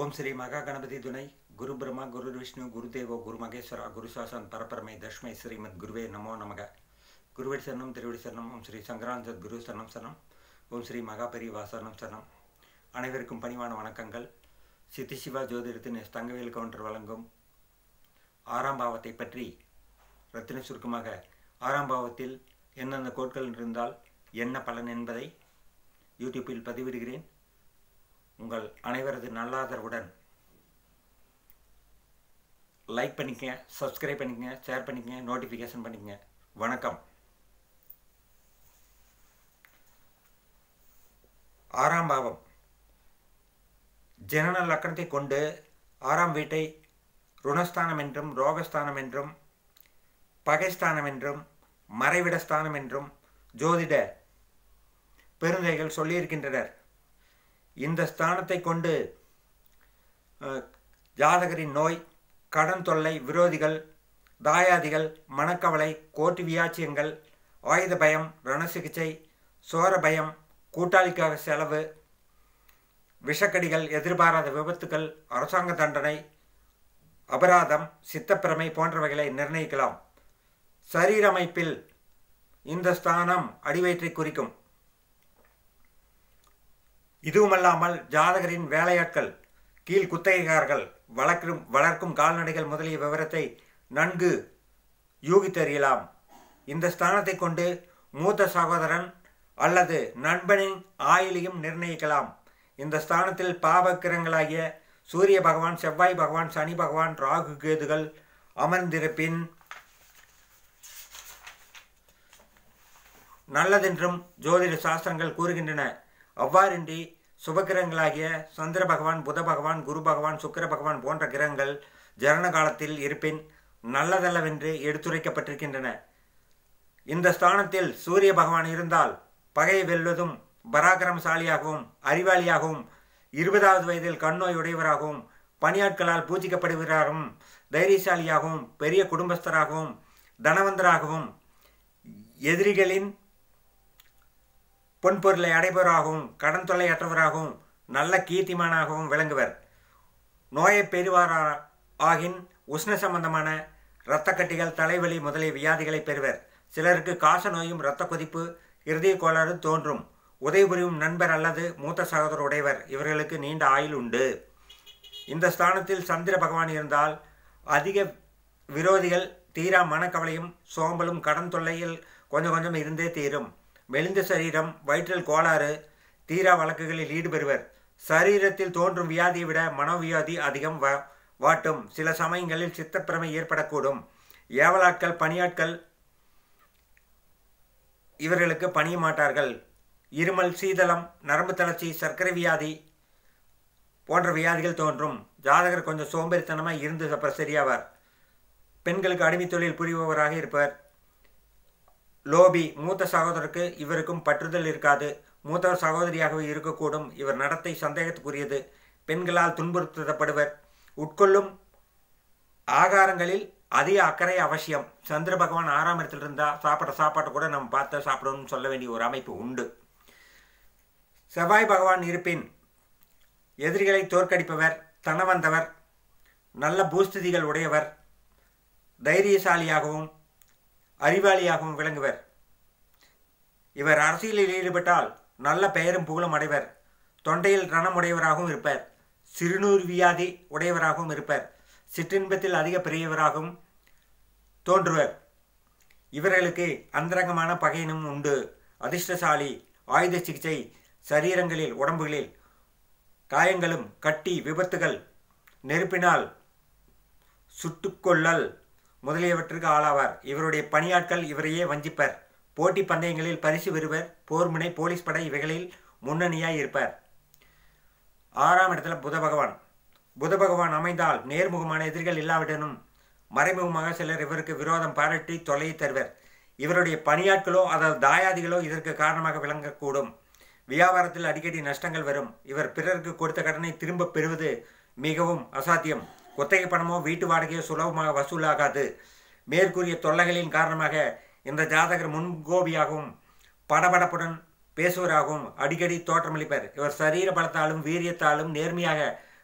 ஓம் ஸ்ரீ மகா கணபதி துணை குரு பிரம்மா குரு விஷ்ணு குரு தேவோ குரு மகேஸ்வரா குரு சாசன் பரபரமை தஷ்மை ஸ்ரீமத் குருவே நமோ நமக. குருவடி சரணம் திருவடி சரணம். ஓம் ஸ்ரீ சங்கராஞ்சத் குரு சரணம் சரணம். ஓம் ஸ்ரீ மகா பெரியவா சரணம் சரணம். அனைவருக்கும் பணிவான வணக்கங்கள். சித்தி சிவா ஜோதிடத்தின் தங்கவேல் கவுண்டர் வழங்கும் ஆறாம் பாவத்தை பற்றி ரத்தின சுருக்கமாக, ஆறாம் பாவத்தில் எந்தெந்த கோட்கள் இருந்தால் என்ன பலன் என்பதை யூடியூப்பில் பதிவிடுகிறேன். உங்கள் அனைவரது நல்லாதரவுடன் லைக் பண்ணிக்கங்க, சப்ஸ்கிரைப் பண்ணிக்கங்க, ஷேர் பண்ணிக்கங்க, நோட்டிஃபிகேஷன் பண்ணிக்கங்க. வணக்கம். ஆறாம் பாவம் ஜனன லக்கணத்தை கொண்டு ஆறாம் வீட்டை ருணஸ்தானம் என்றும் ரோகஸ்தானம் என்றும் பகைஸ்தானம் என்றும் மறைவிடஸ்தானம் என்றும் ஜோதிட பெருந்தைகள் சொல்லியிருக்கின்றனர். இந்த ஸ்தானத்தை கொண்டு ஜாதகரின் நோய், கடன் தொல்லை, விரோதிகள், தாயாதிகள், மனக்கவலை, கோர்ட்டு வியாச்சியங்கள், ஆயுத பயம், ரணசிகிச்சை, சோர பயம், கூட்டாளிக்காக செலவு, விஷக்கடிகள், எதிர்பாராத விபத்துக்கள், அரசாங்க தண்டனை, அபராதம், சித்தப்பிரமை போன்றவைகளை நிர்ணயிக்கலாம். சரீரமைப்பில் இந்த ஸ்தானம் அடிவயிற்றை குறிக்கும். இதுவுமல்லாமல் ஜாதகரின் வேலையாட்கள், கீழ் குத்தகைக்காரர்கள், வளர்க்கும் கால்நடைகள் முதலிய விவரத்தை நன்கு யூகித்தறியலாம். இந்த ஸ்தானத்தை கொண்டு மூத்த சகோதரன் அல்லது நண்பனின் ஆயுளையும் நிர்ணயிக்கலாம். இந்த ஸ்தானத்தில் பாவக்கிரகங்களாகிய சூரிய பகவான், செவ்வாய் பகவான், சனி பகவான், ராகு கேதுகள் அமர்ந்திருப்பின் நல்லதென்றும் ஜோதிட சாஸ்திரங்கள் கூறுகின்றன. அவ்வாறின்றி சுபகிரகங்களாகிய சந்திர பகவான், புத பகவான், குரு பகவான், சுக்கிர பகவான் போன்ற கிரகங்கள் ஜனன காலத்தில் இருப்பின் நல்லதல்லவென்று எடுத்துரைக்கப்பட்டிருக்கின்றன. இந்த ஸ்தானத்தில் சூரிய பகவான் இருந்தால் பகையை வெல்வதும், பராக்கிரமசாலியாகவும், அறிவாளியாகவும், 20வது வயதில் கண்ணோய் உடையவராகவும், பணியாட்களால் பூஜிக்கப்படுகிறாகவும், தைரியசாலியாகவும், பெரிய குடும்பஸ்தராகவும், தனவந்தராகவும், எதிரிகளின் பொன்பொருளை அடைபவராகவும், கடன் தொல்லையற்றவராகவும், நல்ல கீர்த்திமானாகவும் விளங்குவர். நோயை பெறுவாராகின் உஷ்ண சம்பந்தமான இரத்த கட்டிகள், தலைவலி முதலிய வியாதிகளை பெறுவர். சிலருக்கு காச நோயும், இரத்த கொதிப்பு, இருதய கோளாறு தோன்றும். உதவி புரியும் நண்பர் அல்லது மூத்த சகோதரர் உடையவர். இவர்களுக்கு நீண்ட ஆயுள் உண்டு. இந்த ஸ்தானத்தில் சந்திர பகவான் இருந்தால் அதிக விரோதிகள், தீரா மனக்கவலையும், சோம்பலும், கடன் தொல்லையில் கொஞ்சம் கொஞ்சம் இருந்தே தீரும். மெலிந்த சரீரம், வயிற்றில் கோளாறு, தீரா வழக்குகளில் ஈடுபெறுவர். சரீரத்தில் தோன்றும் வியாதியை விட மனோவியாதி அதிகம் வாட்டும். சில சமயங்களில் சித்தப்பிரமை ஏற்படக்கூடும். ஏவலாட்கள், பணியாட்கள் இவர்களுக்கு பணிய மாட்டார்கள். இருமல், சீதளம், நரம்பு தளர்ச்சி, சர்க்கரை வியாதி போன்ற வியாதிகள் தோன்றும். ஜாதகர் கொஞ்சம் சோம்பேறித்தனமாக இருந்து அப்புறம் சரியாவார். பெண்களுக்கு அடிமை தொழில் புரிபவராக இருப்பவர். லோபி, மூத்த சகோதரருக்கு இவருக்கும் பற்றுதல் இருக்காது. மூத்தவர் சகோதரியாகவே இருக்கக்கூடும். இவர் நடத்தை சந்தேகத்துக்குரியது. பெண்களால் துன்புறுத்தப்படுவர். உட்கொள்ளும் ஆகாரங்களில் அதிக அக்கறை அவசியம். சந்திர பகவான் 6ஆம் இடத்தில் இருந்தால் சாப்பாட்டை கூட நம்ம பார்த்து சாப்பிடணும்னு சொல்ல வேண்டிய ஒரு அமைப்பு உண்டு. செவ்வாய் பகவான் இருப்பின் எதிரிகளை தோற்கடிப்பவர், தனவந்தவர், நல்ல பூஸ்திதிகள் உடையவர், தைரியசாலியாகவும் அறிவாளியாகவும் விளங்குவர். இவர் அரசியலில் ஈடுபட்டால் நல்ல பெயரும் புகழும் அடைவர். தொண்டையில் ரணம் உடையவராகவும் இருப்பர். சிறுநூறு வியாதி உடையவராகவும் இருப்பர். சிற்றின்பத்தில் அதிக பெரியவராகவும் தோன்றுவர். இவர்களுக்கு அந்தரங்கமான பகையினும் உண்டு. அதிர்ஷ்டசாலி, ஆயுத சிகிச்சை, சரீரங்களில் உடம்புகளில் காயங்களும், கட்டி, விபத்துகள், நெருப்பினால் சுட்டுக்கொள்ளல் முதலியவற்றுக்கு ஆளாவார். இவருடைய பணியாட்கள் இவரையே வஞ்சிப்பர். போட்டி பந்தயங்களில் பரிசு பெறுவர். போர்முனை, போலீஸ் படை இவைகளில் முன்னணியாய் இருப்பார். 6ஆம் இடத்துல புத பகவான் அமைந்தால் நேர்முகமான எதிரிகள் இல்லாவிடனும் மறைமுகமாக சிலர் இவருக்கு விரோதம் பாராட்டி தொல்லையை தருவர். இவருடைய பணியாட்களோ அதாவது தாயாதிகளோ இதற்கு காரணமாக விளங்கக்கூடும். வியாபாரத்தில் அடிக்கடி நஷ்டங்கள் வரும். இவர் பிறருக்கு கொடுத்த கடனை திரும்ப பெறுவது மிகவும் அசாத்தியம். குத்தகை பணமோ வீட்டு வாடகையோ சுலபமாக வசூலாகாது. மேற்கூறிய தொல்லைகளின் காரணமாக இந்த ஜாதகர் முன்கோபியாகவும் படபடப்புடன் பேசுவராகவும் அடிக்கடி தோற்றமளிப்பர். இவர் சரீர பலத்தாலும் வீரியத்தாலும் நேர்மையாக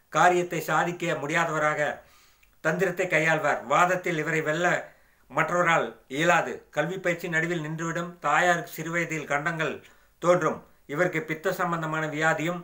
காரியத்தை சாதிக்க முடியாதவராக தந்திரத்தை கையாள்வார். வாதத்தில் இவரை வெல்ல மற்றவரால் இயலாது. கல்வி பயிற்சி நடுவில் நின்றுவிடும். தாயாருக்கு சிறுவயதில் கண்டங்கள் தோன்றும். இவருக்கு பித்த சம்பந்தமான வியாதியும்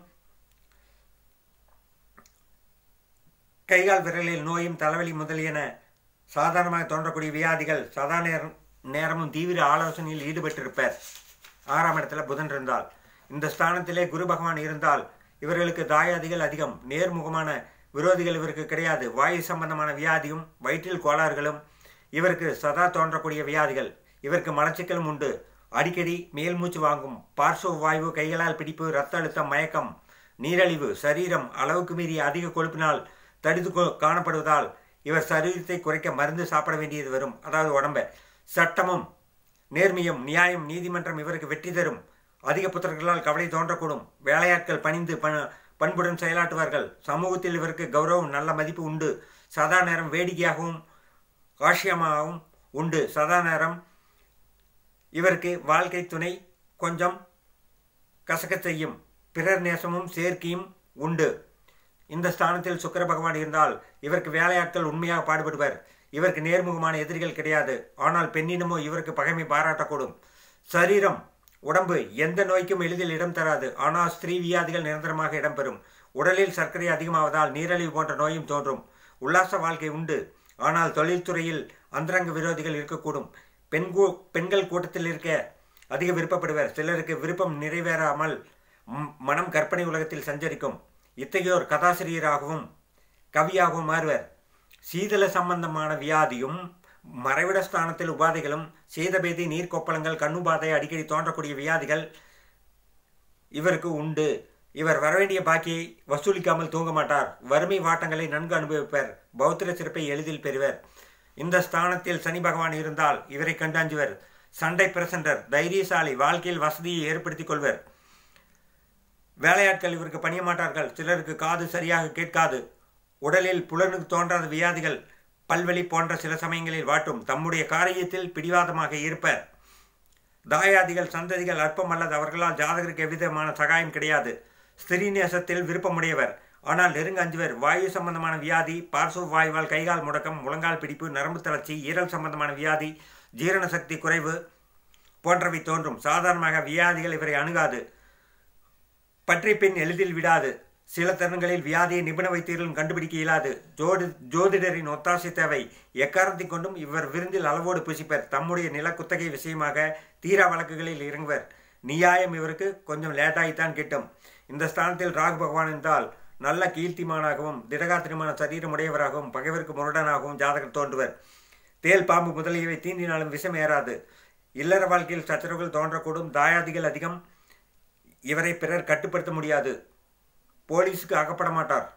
கைகால் விரலில் நோயும் தலைவலி முதலியன சாதாரணமாக தோன்றக்கூடிய வியாதிகள். சதா நேரமும் தீவிர ஆலோசனையில் ஈடுபட்டிருப்பார். 6ஆம் இடத்துல புதன் இருந்தால். இந்த ஸ்தானத்திலே குரு பகவான் இருந்தால் இவர்களுக்கு தாயாதிகள் அதிகம். நேர்முகமான விரோதிகள் இவருக்கு கிடையாது. வாயு சம்பந்தமான வியாதியும் வயிற்றில் கோளாறுகளும் இவருக்கு சதா தோன்றக்கூடிய வியாதிகள். இவருக்கு மலச்சிக்கலும் உண்டு. அடிக்கடி மேல் மூச்சு வாங்கும். பார்ஸ்வ வாயு, கைகளால் பிடிப்பு, இரத்த அழுத்தம், மயக்கம், நீரழிவு, சரீரம் அளவுக்கு மீறி அதிக கொழுப்பினால் தடித்து காணப்படுவதால் இவர் சரீரத்தை குறைக்க மருந்து சாப்பிட வேண்டியது வரும். அதாவது உடம்ப. சட்டமும் நேர்மையும் நியாயம் நீதிமன்றம் இவருக்கு வெற்றி தரும். அதிக புத்திரர்களால் கவலை தோன்றக்கூடும். வேலையாட்கள் பணிந்து பண்புடன் செயலாற்றுவார்கள். சமூகத்தில் இவருக்கு கௌரவம், நல்ல மதிப்பு உண்டு. சதா நேரம் வேடிக்கையாகவும் காஷியமாகவும் உண்டு. சதா நேரம் இவருக்கு வாழ்க்கை துணை கொஞ்சம் கசக்க செய்யும். பிறர் நேசமும் சேர்க்கையும் உண்டு. இந்த ஸ்தானத்தில் சுக்கிர பகவான் இருந்தால் இவருக்கு வேலையாட்கள் உண்மையாக பாடுபடுவர். இவருக்கு நேர்முகமான எதிரிகள் கிடையாது. ஆனால் பெண்ணினமோ இவருக்கு பகைமை பாராட்டக்கூடும். சரீரம், உடம்பு எந்த நோய்க்கும் எளிதில் இடம் தராது. ஆனால் ஸ்திரீ வியாதிகள் நிரந்தரமாக இடம்பெறும். உடலில் சர்க்கரை அதிகமாவதால் நீரழிவு போன்ற நோயும் தோன்றும். உல்லாச வாழ்க்கை உண்டு. ஆனால் தொழில்துறையில் அந்தரங்க விரோதிகள் இருக்கக்கூடும். பெண்கள் கூட்டத்தில் இருக்க அதிக விருப்பப்படுவர். சிலருக்கு விருப்பம் நிறைவேறாமல் மனம் கற்பனை உலகத்தில் சஞ்சரிக்கும். இத்தகையோர் கதாசிரியராகவும் கவியாகவும் மாறுவர். சீதள சம்பந்தமான வியாதியும் மறைவிட ஸ்தானத்தில் உபாதைகளும், சேதபேதி, நீர்க்கொப்பளங்கள், கண்ணுபாதை அடிக்கடி தோன்றக்கூடிய வியாதிகள் இவருக்கு உண்டு. இவர் வரவேண்டிய பாக்கியை வசூலிக்காமல் தூங்க மாட்டார். வறுமை வாட்டங்களை நன்கு அனுபவிப்பர். பௌத்திர சிறப்பை எளிதில் பெறுவர். இந்த ஸ்தானத்தில் சனி பகவான் இருந்தால் இவரை கண்டாஞ்சுவர். சண்டை பிரசண்டர், தைரியசாலி, வாழ்க்கையில் வசதியை ஏற்படுத்திக் கொள்வர். வேலையாட்கள் இவருக்கு பணிய மாட்டார்கள். சிலருக்கு காது சரியாக கேட்காது. உடலில் புலனுக்கு தோன்றாத வியாதிகள், பல்வலி போன்ற சில சமயங்களில் வாட்டும். தம்முடைய காரியத்தில் பிடிவாதமாக இருப்பர். தாயாதிகள் சந்ததிகள் அற்பம் அல்லது அவர்களால் ஜாதகருக்கு எவ்விதமான சகாயம் கிடையாது. ஸ்திரீ நேசத்தில் விருப்பமுடையவர். ஆனால் நெருங்க அஞ்சுவர். வாயு சம்பந்தமான வியாதி, பார்ஸ்வ வாயுவால் கைகால் முடக்கம், முழங்கால் பிடிப்பு, நரம்பு தளர்ச்சி, ஈரல் சம்பந்தமான வியாதி, ஜீரண சக்தி குறைவு போன்றவை தோன்றும். சாதாரணமாக வியாதிகள் இவரை அணுகாது. பற்றி பின் எளிதில் விடாது. சில தருணங்களில் வியாதியை நிபுண வைத்தியர்களும் கண்டுபிடிக்க இயலாது. ஜோதிடரின் ஒத்தாசை தேவை. எக்காரணத்தை கொண்டும் இவர் விருந்தில் அளவோடு புசிப்பர். தம்முடைய நில குத்தகை விஷயமாக தீரா வழக்குகளில் இறங்குவர். நியாயம் இவருக்கு கொஞ்சம் லேட்டாகித்தான் கிட்டும். இந்த ஸ்தானத்தில் ராகு பகவான் இருந்தால் நல்ல கீர்த்திமானாகவும் திடகாத்திரமான சரீரம் உடையவராகவும் பகைவருக்கு முரடனாகவும் ஜாதகர் தோன்றுவர். தேல், பாம்பு முதலியவை தீண்டினாலும் விஷம் ஏறாது. இல்லற வாழ்க்கையில் சச்சரவுகள் தோன்றக்கூடும். தாயாதிகள் அதிகம். இவரை பிறர் கட்டுப்படுத்த முடியாது. போலீஸுக்கு அகப்பட மாட்டார்.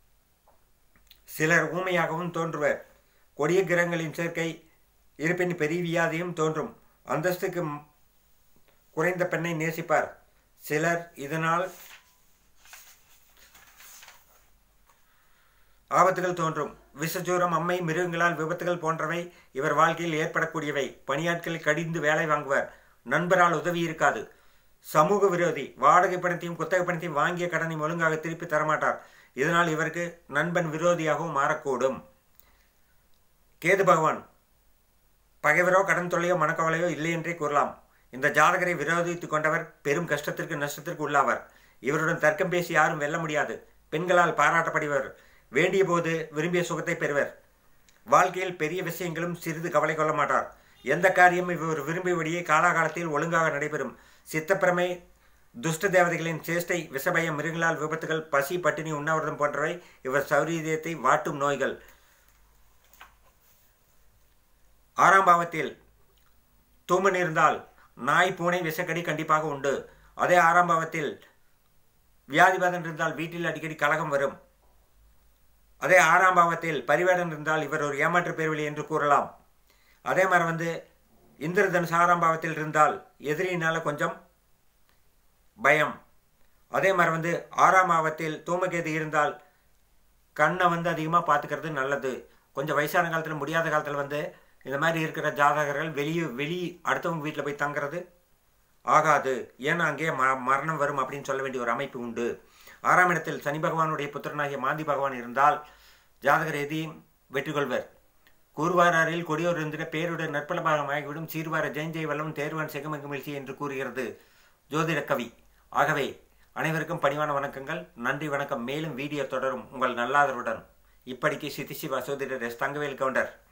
சிலர் ஊமையாகவும் தோன்றுவர். கொடிய கிரகங்களின் சேர்க்கை இருப்பின் பெரிய வியாதியும் தோன்றும். அந்தஸ்துக்கு குறைந்த பெண்ணை நேசிப்பார். சிலர் இதனால் ஆபத்துகள் தோன்றும். விஷஜூரம், அம்மை, மிருகங்களால் விபத்துகள் போன்றவை இவர் வாழ்க்கையில் ஏற்படக்கூடியவை. பணியாட்களை கடிந்து வேலை வாங்குவார். நண்பரால் உதவி இருக்காது. சமூக விரோதி. வாடகை பணத்தையும் குத்தகை பணத்தையும் வாங்கிய கடனையும் ஒழுங்காக திருப்பி தரமாட்டார். இதனால் இவருக்கு நண்பன் விரோதியாகவும் மாறக்கூடும். கேது பகவான் பகைவரோ கடன் தொல்லையோ மனக்கவலையோ இல்லை என்றே கூறலாம். இந்த ஜாதகரை விரோதித்துக் கொண்டவர் பெரும் கஷ்டத்திற்கு நஷ்டத்திற்கு உள்ளாவர். இவருடன் தர்க்கம் பேசி யாரும் வெல்ல முடியாது. பெண்களால் பாராட்டப்படுவர். வேண்டிய போது விரும்பிய சுகத்தை பெறுவர். வாழ்க்கையில் பெரிய விஷயங்களும் சிறிது கவலை கொள்ள மாட்டார். எந்த காரியமும் இவர் விரும்பியபடியே காலாகாலத்தில் ஒழுங்காக நடைபெறும். சித்தப்பிரமை, துஷ்ட தேவதைகளின் சேஷ்டை, விஷபயம், மிருகங்களால் விபத்துகள், பசி, பட்டினி, உண்ணாவிரதம் போன்றவை இவர் சௌரியத்தை வாட்டும் நோய்கள். 6ஆம் பாவத்தில் தூமன் இருந்தால் நாய், பூனை, விஷக்கடி கண்டிப்பாக உண்டு. அதே 6ஆம் பாவத்தில் வியாதிபாதன் இருந்தால் வீட்டில் அடிக்கடி கலகம் வரும். அதே 6ஆம் பாவத்தில் பரிவேடன் இருந்தால் இவர் ஒரு ஏமாற்று பேர்வழி என்று கூறலாம். அதே மாதிரி இந்திரதனுஷ் 6ஆம் பாவத்தில் இருந்தால் எதிரியினால கொஞ்சம் பயம். அதே மாதிரி 6ஆம் பாவத்தில் தூமகேது இருந்தால் கண்ணை அதிகமாக பார்த்துக்கிறது நல்லது. கொஞ்சம் வயசான காலத்தில் முடியாத காலத்தில் இந்த மாதிரி இருக்கிற ஜாதகர்கள் வெளியே அடுத்தவங்க வீட்டில் போய் தங்குறது ஆகாது. ஏன்னா அங்கே மரணம் வரும் அப்படின்னு சொல்ல வேண்டிய ஒரு அமைப்பு உண்டு. 6ஆம் இடத்தில் சனி பகவானுடைய புத்திரனாகிய மாந்தி பகவான் இருந்தால் ஜாதக ரீதியும் வெற்றி கொள்வர். கூறுவாரில் கொடியோர் இருந்திட பேருடன் நற்பலமாகிவிடும் சீர்வார ஜெயஞ்செய் வல்லம் தேர்வான் செகமெங்கு மிழ்ச்சி என்று கூறுகிறது ஜோதிட கவி. ஆகவே அனைவருக்கும் பணிவான வணக்கங்கள். நன்றி வணக்கம். மேலும் வீடியோ தொடரும் உங்கள் நல்லாதருடன். இப்படிக்கு சித்தி சிவா சோதிடர் எஸ். தங்கவேல் கவுண்டர்.